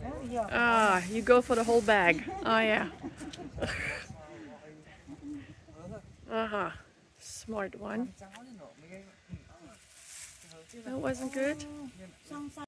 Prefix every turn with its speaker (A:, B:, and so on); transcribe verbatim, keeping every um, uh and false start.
A: Ah, you go for the whole bag. Oh yeah. Uh-huh. Smart one. That wasn't good.